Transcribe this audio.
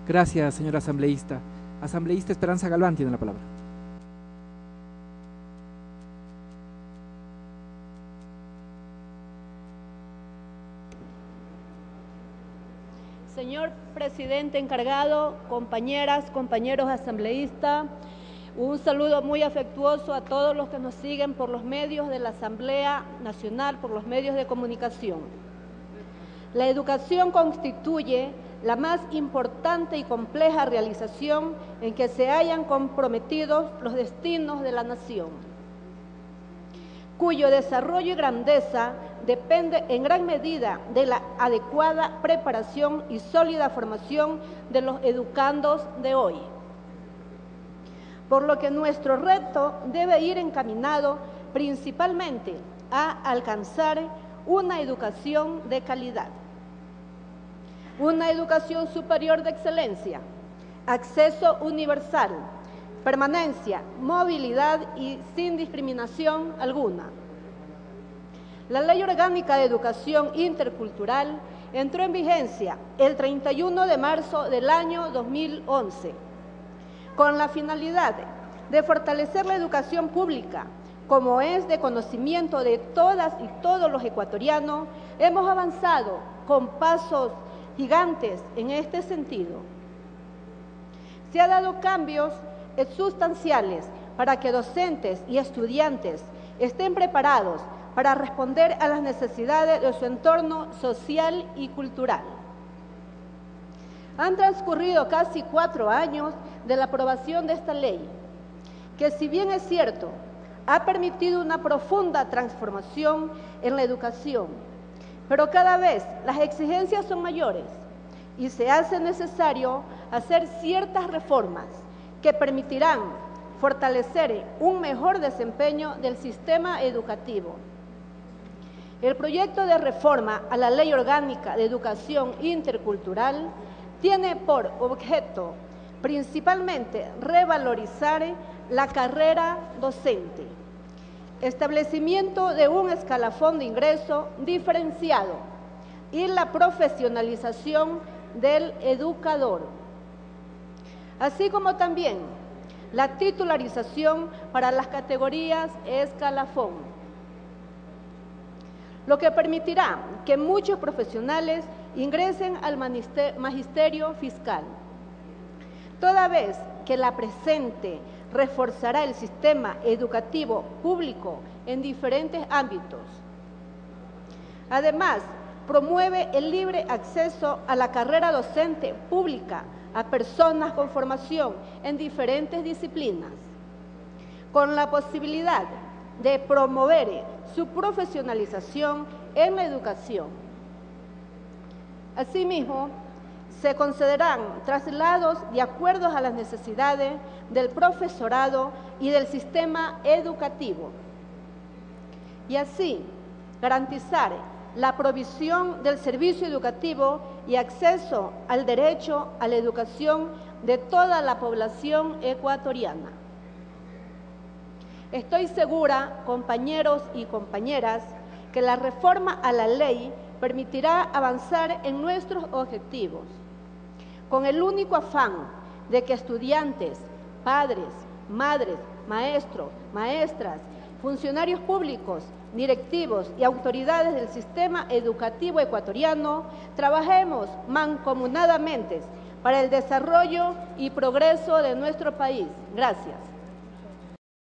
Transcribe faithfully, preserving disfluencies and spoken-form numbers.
Gracias, señora asambleísta. Asambleísta Esperanza Galván tiene la palabra. Señor presidente encargado, compañeras, compañeros asambleístas, un saludo muy afectuoso a todos los que nos siguen por los medios de la Asamblea Nacional, por los medios de comunicación. La educación constituye la más importante y compleja realización en que se hayan comprometido los destinos de la nación, cuyo desarrollo y grandeza depende en gran medida de la adecuada preparación y sólida formación de los educandos de hoy. Por lo que nuestro reto debe ir encaminado principalmente a alcanzar una educación de calidad, una educación superior de excelencia, acceso universal, permanencia, movilidad y sin discriminación alguna. La Ley Orgánica de Educación Intercultural entró en vigencia el treinta y uno de marzo del año dos mil once, con la finalidad de fortalecer la educación pública, como es de conocimiento de todas y todos los ecuatorianos. Hemos avanzado con pasos gigantes en este sentido. Se han dado cambios sustanciales para que docentes y estudiantes estén preparados para responder a las necesidades de su entorno social y cultural. Han transcurrido casi cuatro años de la aprobación de esta ley, que si bien es cierto, ha permitido una profunda transformación en la educación, pero cada vez las exigencias son mayores y se hace necesario hacer ciertas reformas que permitirán fortalecer un mejor desempeño del sistema educativo. El proyecto de reforma a la Ley Orgánica de Educación Intercultural tiene por objeto principalmente revalorizar la carrera docente, establecimiento de un escalafón de ingreso diferenciado y la profesionalización del educador, así como también la titularización para las categorías escalafón, lo que permitirá que muchos profesionales ingresen al magisterio fiscal, toda vez que la presente reforzará el sistema educativo público en diferentes ámbitos. Además, promueve el libre acceso a la carrera docente pública a personas con formación en diferentes disciplinas, con la posibilidad de promover su profesionalización en la educación. Asimismo, se concederán traslados de acuerdo a las necesidades del profesorado y del sistema educativo, y así garantizar la provisión del servicio educativo y acceso al derecho a la educación de toda la población ecuatoriana. Estoy segura, compañeros y compañeras, que la reforma a la ley permitirá avanzar en nuestros objetivos, con el único afán de que estudiantes, padres, madres, maestros, maestras, funcionarios públicos, directivos y autoridades del sistema educativo ecuatoriano trabajemos mancomunadamente para el desarrollo y progreso de nuestro país. Gracias.